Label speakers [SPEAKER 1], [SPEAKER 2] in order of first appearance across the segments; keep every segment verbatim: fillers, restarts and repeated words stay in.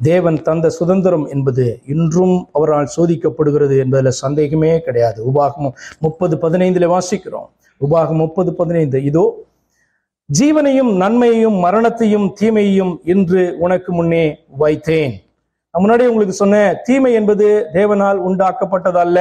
[SPEAKER 1] தேவன் தந்த சுதந்திரம் என்பது இன்றும் அவரால் சோதிக்கப்படுகிறது என்பதில் சந்தேகமே கிடையாது. உபாகமம் முப்பது பதினைந்துல வாசிக்கிறோம். உபாகம் முப்பது பதினைந்து, இதோ ஜீவனையும் நன்மையையும் மரணத்தையும் தீமையையும் இன்று உனக்கு முன்னே வைத்தேன். முன்னாடி உங்களுக்கு சொன்ன தீமை என்பது தேவனால் உண்டாக்கப்பட்டதல்ல.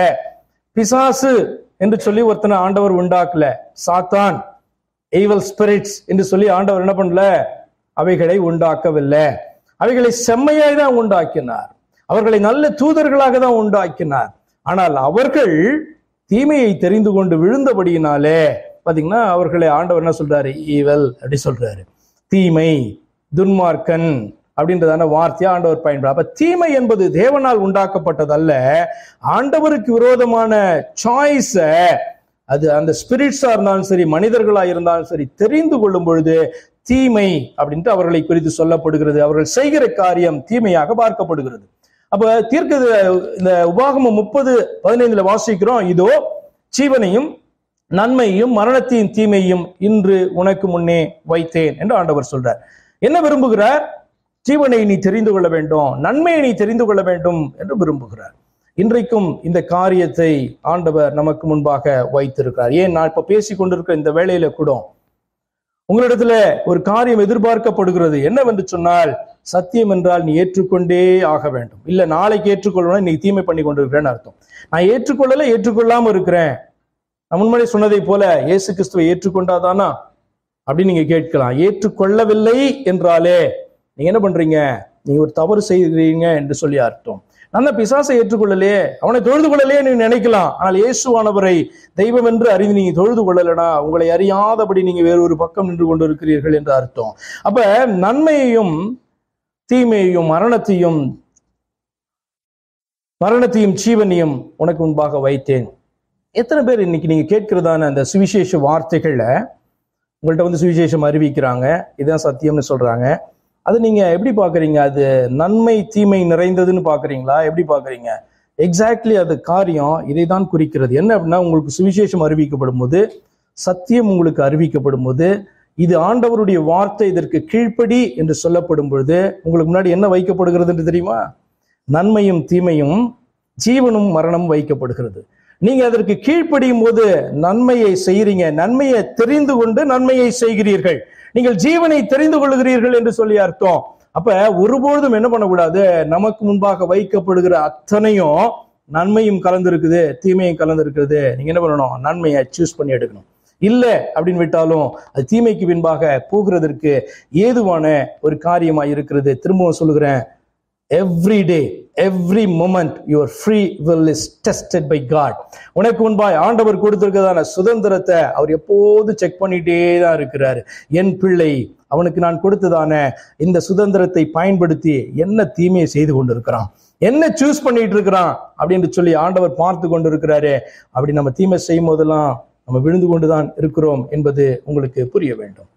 [SPEAKER 1] பிசாசு என்று சொல்லி ஒருத்தனை ஆண்டவர் உண்டாக்கல. சாத்தான், ஈவில் ஸ்பிரிட்ஸ் என்று சொல்லி ஆண்டவர் என்ன பண்ணல, அவைகளை உண்டாக்கவில்லை. அவைகளை செம்மையாய் தான் உண்டாக்கினார். அவர்களை நல்ல தூதர்களாக தான் உண்டாக்கினார். ஆனால் அவர்கள் தீமையை தெரிந்து கொண்டு விழுந்தபடியினாலே பாத்தீங்கன்னா அவர்களை ஆண்டவர் என்ன சொல்றாரு, ஈவல் அப்படி சொல்றாரு. தீமை, துன்மார்க்கன் அப்படின்றதான வார்த்தையா ஆண்டவர் பயன்படுறார். அப்ப தீமை என்பது தேவனால் உண்டாக்கப்பட்டதல்ல. ஆண்டவருக்கு விரோதமான சாய்ஸ அது அந்த ஸ்பிரிட்ஸா இருந்தாலும் சரி, மனிதர்களா இருந்தாலும் சரி, தெரிந்து கொள்ளும் பொழுது தீமை அப்படின்ட்டு அவர்களை குறித்து சொல்லப்படுகிறது. அவர்கள் செய்கிற காரியம் தீமையாக பார்க்கப்படுகிறது. அப்ப தீர்க்க இந்த உபாகமம் முப்பது பதினைந்துல வாசிக்கிறோம், இதோ ஜீவனையும் நன்மையும் மரணத்தையும் தீமையும் இன்று உனக்கு முன்னே வைத்தேன் என்று ஆண்டவர் சொல்றார். என்ன விரும்புகிறார்? ஜீவனை நீ தெரிந்து கொள்ள வேண்டும், நன்மையை நீ தெரிந்து கொள்ள வேண்டும் என்று விரும்புகிறார். இன்றைக்கும் இந்த காரியத்தை ஆண்டவர் நமக்கு முன்பாக வைத்திருக்கிறார். ஏன் நான் இப்ப பேசி கொண்டிருக்கிற இந்த வேளையில கூட உங்களிடத்துல ஒரு காரியம் எதிர்பார்க்கப்படுகிறது. என்னவென்று சொன்னால், சத்தியம் என்றால் நீ ஏற்றுக்கொண்டே ஆக வேண்டும். இல்ல நாளைக்கு ஏற்றுக்கொள்ளணும், நீ தீமை பண்ணி கொண்டிருக்கிறேன்னு அர்த்தம். நான் ஏற்றுக்கொள்ளல, ஏற்றுக்கொள்ளாம இருக்கிறேன். நான் முன்னாடி சொன்னதை போல இயேசு கிறிஸ்துவை ஏற்றுக்கொண்டாதானா அப்படின்னு நீங்க கேட்கலாம். ஏற்றுக்கொள்ளவில்லை என்றாலே நீங்க என்ன பண்றீங்க, நீங்க ஒரு தவறு செய்கிறீங்க என்று சொல்லி அர்த்தம். நான் தான் பிசாசை ஏற்றுக்கொள்ளலையே, அவனை தொழுது கொள்ளலையே நீங்க நினைக்கலாம். ஆனால் இயேசுவானவரை தெய்வம் என்று அறிந்து நீங்க தொழுது கொள்ளலனா உங்களை அறியாதபடி நீங்க வேறு ஒரு பக்கம் நின்று கொண்டு இருக்கிறீர்கள் என்று அர்த்தம். அப்ப நன்மையையும் தீமையையும் மரணத்தையும் மரணத்தையும் ஜீவனையும் உனக்கு முன்பாக வைத்தேன். எத்தனை பேர் இன்னைக்கு நீங்க கேட்கிறதான அந்த சுவிசேஷ வார்த்தைகள்ல உங்கள்கிட்ட வந்து சுவிசேஷம் அறிவிக்கிறாங்க, இதுதான் சத்தியம்னு சொல்றாங்க. அது நீங்க எப்படி பாக்குறீங்க? அது நன்மை தீமை நிறைந்ததுன்னு பாக்குறீங்களா? எப்படி பாக்குறீங்க? எக்ஸாக்ட்லி அது காரியம் இதை தான் குறிக்கிறது. என்ன அப்படின்னா, உங்களுக்கு சுவிசேஷம் அறிவிக்கப்படும் போது, சத்தியம் உங்களுக்கு அறிவிக்கப்படும் போது, இது ஆண்டவருடைய வார்த்தை, இதற்கு கீழ்ப்படி என்று சொல்லப்படும் பொழுது உங்களுக்கு முன்னாடி என்ன வைக்கப்படுகிறது என்று தெரியுமா? நன்மையும் தீமையும் ஜீவனும் மரணமும் வைக்கப்படுகிறது. நீங்க அதற்கு கீழ்ப்படியும் போது நன்மையை செய்கிறீங்க, நன்மையை தெரிந்து கொண்டு நன்மையை செய்கிறீர்கள், நீங்கள் ஜீவனை தெரிந்து கொள்கிறீர்கள் என்று சொல்லி அர்த்தம். அப்ப ஒருபொழுதும் என்ன பண்ணக்கூடாது, நமக்கு முன்பாக வைக்கப்படுகிற அத்தனையும் நன்மையும் கலந்துருக்குது தீமையும் கலந்துருக்குது, நீங்க என்ன பண்ணணும், நன்மையை சூஸ் பண்ணி எடுக்கணும். இல்ல அப்படின்னு விட்டாலும் அது தீமைக்கு பின்பாக போகிறதற்கு ஏதுவான ஒரு காரியமா இருக்கிறது. திரும்பவும் சொல்லுகிறேன், every day, every moment your free will is tested by God. உனக்கு முன்பாய் ஆண்டவர் கொடுத்திருக்கிறதான சுதந்திரத்தை அவர் எப்போது செக் பண்ணிட்டே தான் இருக்கிறாரு. என் பிள்ளை, அவனுக்கு நான் கொடுத்ததான இந்த சுதந்திரத்தை பயன்படுத்தி என்ன தீமையை செய்து கொண்டிருக்கிறான், என்ன சூஸ் பண்ணிட்டு இருக்கிறான் அப்படின்னு சொல்லி ஆண்டவர் பார்த்து கொண்டு இருக்கிறாரு. அப்படி நம்ம தீமை செய்யும் போதெல்லாம் நம்ம விழுந்து கொண்டுதான் இருக்கிறோம் என்பது உங்களுக்கு புரிய வேண்டும்.